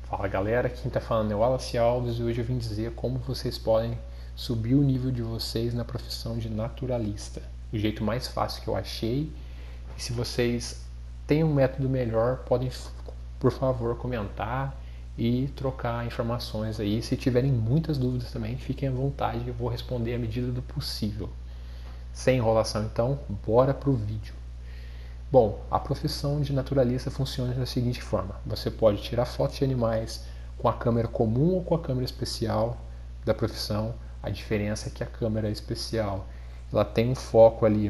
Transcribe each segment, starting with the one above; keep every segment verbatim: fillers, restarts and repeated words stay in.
Fala galera, quem está falando é o Wallace Alves e hoje eu vim dizer como vocês podem subir o nível de vocês na profissão de naturalista. O jeito mais fácil que eu achei. E se vocês têm um método melhor, podem, por favor, comentar e trocar informações aí. Se tiverem muitas dúvidas também, fiquem à vontade, eu vou responder à medida do possível. Sem enrolação então, bora pro vídeo. Bom, a profissão de naturalista funciona da seguinte forma: você pode tirar fotos de animais com a câmera comum ou com a câmera especial da profissão. A diferença é que a câmera especial ela tem um foco ali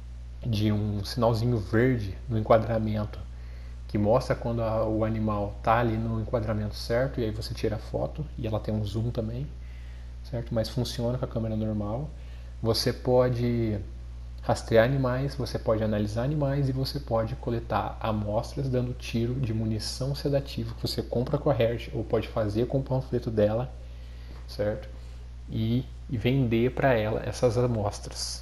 de um sinalzinho verde no enquadramento que mostra quando a, o animal está ali no enquadramento certo, e aí você tira a foto, e ela tem um zoom também, certo? Mas funciona com a câmera normal. Você pode rastrear animais, você pode analisar animais e você pode coletar amostras dando tiro de munição sedativa que você compra com a Hertz ou pode fazer com o panfleto dela, certo? E, e vender para ela essas amostras,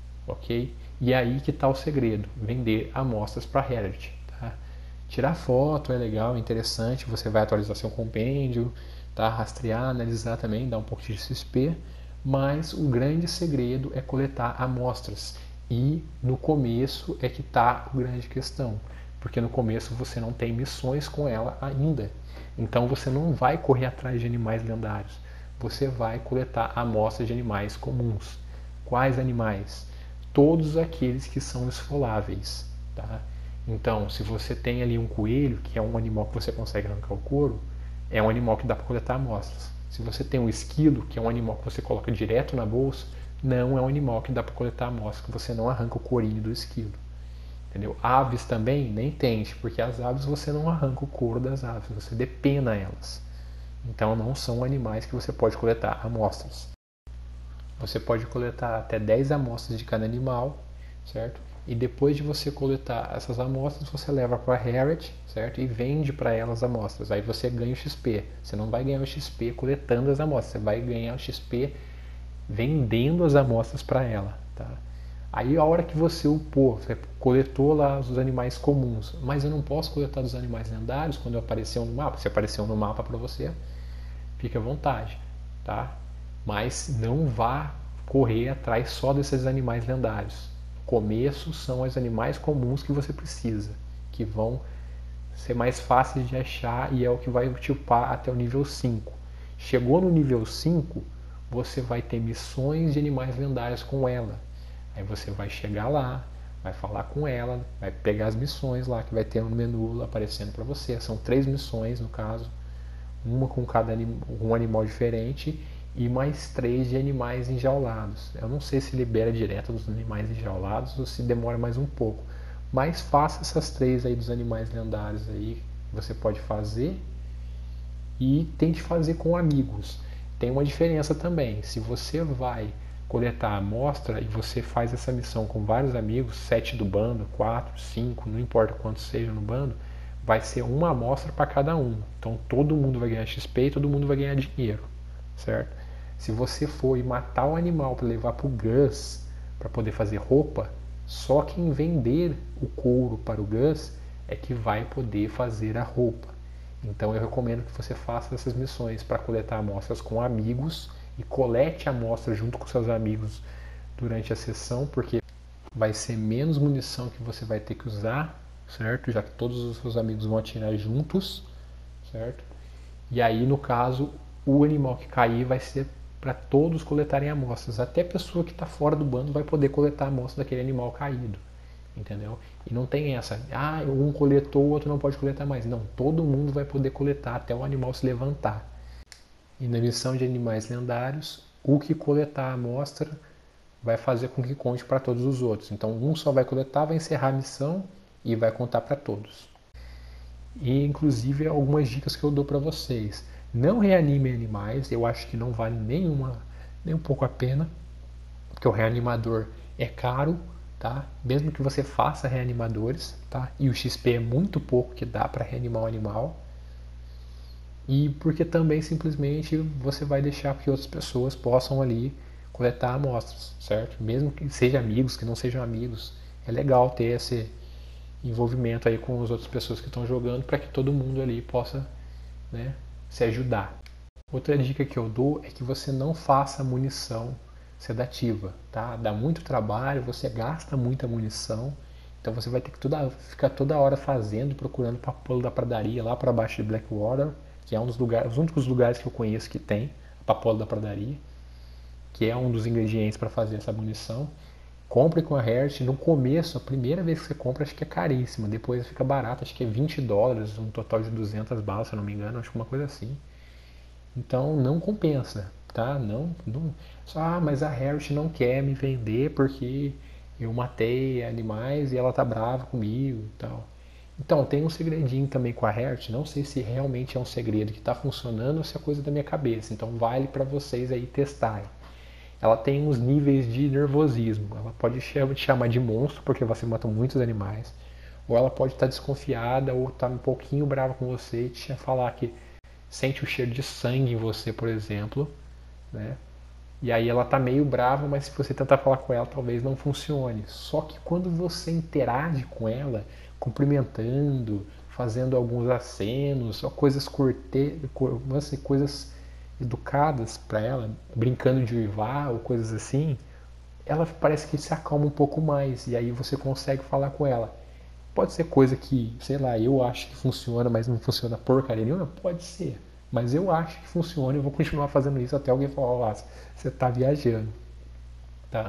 ok? E é aí que está o segredo, vender amostras para a Hertz, tá? Tirar foto é legal, é interessante, você vai atualizar seu compêndio, tá? Rastrear, analisar também, dá um pouco de X P, mas o grande segredo é coletar amostras. E no começo é que está a grande questão, porque no começo você não tem missões com ela ainda. Então você não vai correr atrás de animais lendários, você vai coletar amostras de animais comuns. Quais animais? Todos aqueles que são esfoláveis. Tá? Então, se você tem ali um coelho, que é um animal que você consegue arrancar o couro, é um animal que dá para coletar amostras. Se você tem um esquilo, que é um animal que você coloca direto na bolsa, não é um animal que dá para coletar amostras, que você não arranca o corinho do esquilo. Entendeu? Aves também nem tente, porque as aves você não arranca o couro das aves, você depena elas. Então não são animais que você pode coletar amostras. Você pode coletar até dez amostras de cada animal, certo? E depois de você coletar essas amostras, você leva para a Hertz, certo? E vende para elas as amostras. Aí você ganha o X P. Você não vai ganhar o X P coletando as amostras, você vai ganhar o X P vendendo as amostras para ela, tá? Aí a hora que você upou, você coletou lá os animais comuns, mas eu não posso coletar dos animais lendários quando apareceu no mapa. Se apareceu no mapa para você, fique à vontade, tá? Mas não vá correr atrás só desses animais lendários. Começo são os animais comuns que você precisa, que vão ser mais fáceis de achar e é o que vai te upar até o nível cinco. Chegou no nível cinco, você vai ter missões de animais lendários com ela. Aí você vai chegar lá, vai falar com ela, vai pegar as missões lá que vai ter no menu aparecendo para você. São três missões no caso, uma com cada anim, um animal diferente e mais três de animais enjaulados. Eu não sei se libera direto dos animais enjaulados ou se demora mais um pouco. Mas faça essas três aí dos animais lendários aí que você pode fazer e tente fazer com amigos. Tem uma diferença também. Se você vai coletar a amostra e você faz essa missão com vários amigos, sete do bando, quatro, cinco, não importa quantos sejam no bando, vai ser uma amostra para cada um. Então todo mundo vai ganhar X P e todo mundo vai ganhar dinheiro, certo? Se você for e matar o animal para levar para o Gus para poder fazer roupa, só quem vender o couro para o Gus é que vai poder fazer a roupa. Então eu recomendo que você faça essas missões para coletar amostras com amigos e colete amostras junto com seus amigos durante a sessão, porque vai ser menos munição que você vai ter que usar, certo? Já que todos os seus amigos vão atirar juntos, certo? E aí, no caso, o animal que cair vai ser para todos coletarem amostras. Até a pessoa que está fora do bando vai poder coletar amostras daquele animal caído. Entendeu? E não tem essa, ah, um coletou, o outro não pode coletar mais. Não, todo mundo vai poder coletar até o animal se levantar. E na missão de animais lendários, o que coletar a amostra vai fazer com que conte para todos os outros. Então um só vai coletar, vai encerrar a missão e vai contar para todos. E inclusive algumas dicas que eu dou para vocês. Não reanime animais, eu acho que não vale nenhuma, nem um pouco a pena, porque o reanimador é caro. Tá? Mesmo que você faça reanimadores, tá? E o X P é muito pouco que dá para reanimar um animal, e porque também simplesmente você vai deixar que outras pessoas possam ali coletar amostras, certo? Mesmo que sejam amigos, que não sejam amigos, é legal ter esse envolvimento aí com as outras pessoas que estão jogando para que todo mundo ali possa né, se ajudar. Outra dica que eu dou é que você não faça munição sedativa, tá? Dá muito trabalho, você gasta muita munição, então você vai ter que toda, ficar toda hora fazendo, procurando papoula da pradaria lá para baixo de Blackwater, que é um dos lugares, os únicos lugares que eu conheço que tem a papoula da pradaria, que é um dos ingredientes para fazer essa munição. Compre com a Hertz. No começo, a primeira vez que você compra, acho que é caríssima. Depois fica barato, acho que é vinte dólares, um total de duzentas balas, se eu não me engano, acho que uma coisa assim. Então não compensa, tá? Não, não... Só, ah, mas a Hertz não quer me vender porque eu matei animais e ela tá brava comigo e tal. Então, tem um segredinho também com a Hertz, não sei se realmente é um segredo que está funcionando ou se é coisa da minha cabeça. Então vale para vocês aí testarem. Ela tem uns níveis de nervosismo. Ela pode te chamar de monstro porque você mata muitos animais, ou ela pode estar desconfiada ou estar um pouquinho brava com você e te falar que sente o cheiro de sangue em você, por exemplo, né? E aí ela tá meio brava, mas se você tentar falar com ela, talvez não funcione. Só que quando você interage com ela, cumprimentando, fazendo alguns acenos, ou coisas corte... coisas educadas para ela, brincando de uivar ou coisas assim, ela parece que se acalma um pouco mais e aí você consegue falar com ela. Pode ser coisa que, sei lá, eu acho que funciona, mas não funciona porcaria nenhuma? Pode ser. Mas eu acho que funciona e eu vou continuar fazendo isso até alguém falar, ó, você tá viajando. Tá?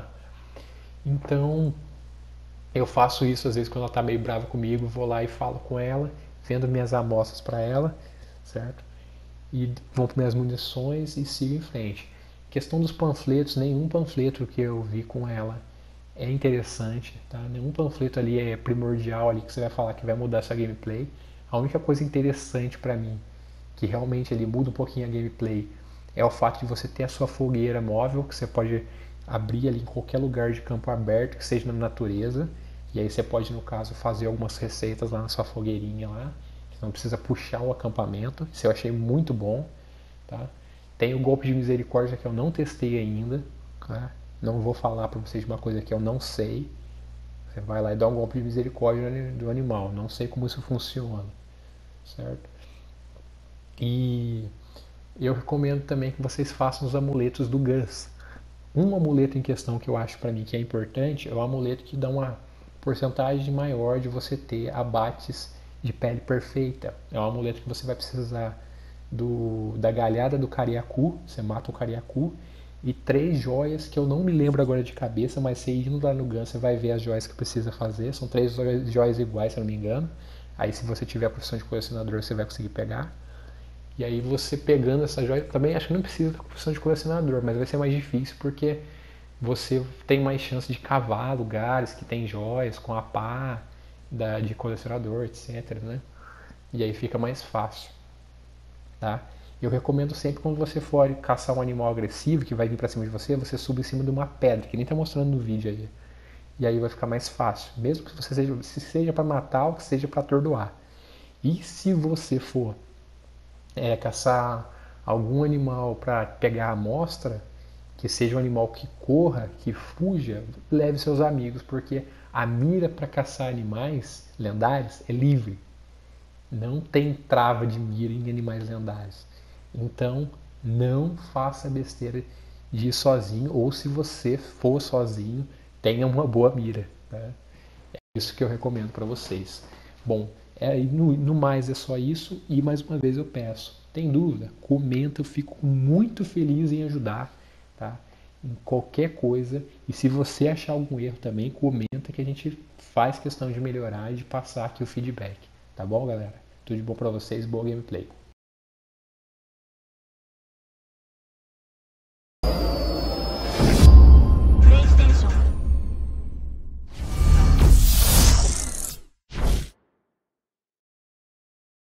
Então, eu faço isso às vezes quando ela tá meio brava comigo, vou lá e falo com ela, vendo minhas amostras para ela, certo? E vou para minhas munições e sigo em frente. Questão dos panfletos, nenhum panfleto que eu vi com ela é interessante, tá? Nenhum panfleto ali é primordial ali que você vai falar que vai mudar sua gameplay. A única coisa interessante para mim, que realmente ele muda um pouquinho a gameplay, é o fato de você ter a sua fogueira móvel, que você pode abrir ali em qualquer lugar de campo aberto, que seja na natureza, e aí você pode, no caso, fazer algumas receitas lá na sua fogueirinha lá, que não precisa puxar o acampamento. Isso eu achei muito bom, tá? Tem o golpe de misericórdia que eu não testei ainda, tá? Não vou falar para vocês de uma coisa que eu não sei. Você vai lá e dá um golpe de misericórdia do animal. Não sei como isso funciona, certo? E eu recomendo também que vocês façam os amuletos do Gus. Um amuleto em questão que eu acho para mim que é importante é o amuleto que dá uma porcentagem maior de você ter abates de pele perfeita. É um amuleto que você vai precisar do, da galhada do cariacu, você mata o cariacu, e três joias que eu não me lembro agora de cabeça, mas você indo lá no Gun você vai ver as joias que precisa fazer. São três joias iguais, se eu não me engano. Aí se você tiver a profissão de colecionador você vai conseguir pegar. E aí você pegando essa joia, também acho que não precisa da profissão de colecionador, mas vai ser mais difícil porque você tem mais chance de cavar lugares que tem joias com a pá da, de colecionador, etc, né? E aí fica mais fácil, tá? Eu recomendo sempre quando você for caçar um animal agressivo que vai vir pra cima de você, você suba em cima de uma pedra, que nem tá mostrando no vídeo aí. E aí vai ficar mais fácil, mesmo que você seja, se seja para matar ou que seja para atordoar. E se você for é, caçar algum animal para pegar a amostra, que seja um animal que corra, que fuja, leve seus amigos, porque a mira para caçar animais lendários é livre. Não tem trava de mira em animais lendários. Então, não faça besteira de ir sozinho, ou se você for sozinho, tenha uma boa mira. Tá? É isso que eu recomendo para vocês. Bom, é, no, no mais é só isso, e mais uma vez eu peço, tem dúvida? Comenta, eu fico muito feliz em ajudar, tá? Em qualquer coisa, e se você achar algum erro também, comenta que a gente faz questão de melhorar e de passar aqui o feedback. Tá bom, galera? Tudo de bom para vocês, boa gameplay.